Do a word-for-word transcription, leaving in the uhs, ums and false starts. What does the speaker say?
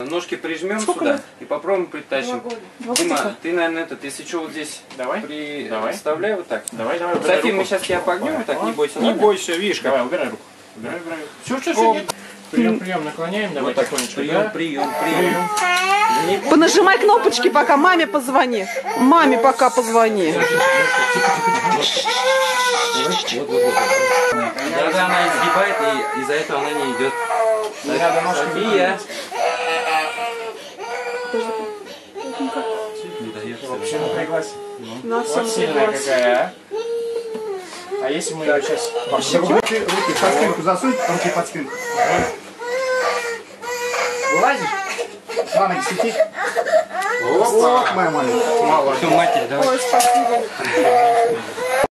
Ножки прижмем Сколько сюда лет? и попробуем притащим. Дима, ты, наверное, этот, если что, вот здесь давай. приставляй вот так. Давай, давай. Софи, мы сейчас тебя погнем, вот так, не бойся. Не ладно? бойся, видишь, давай, убирай руку. Убирай, убирай. Все, все, все. Прием, прием, наклоняем, давай Вот так, тихонечко. прием, да? прием, прием. Понажимай кнопочки, пока маме позвони. Маме пока позвони. Да-да, она изгибает, и из-за этого она не идет. Не надо ножки. София. Вообще напряглась. На, все Вот сильная какая, а. А если мы ее сейчас пощупаем? Руки, руки под спинку засунь, руки под спинку. Вылазишь? На ноги свети. Опа! Моя маленькая. Мало. Все, матери, давай. Ой, спасибо.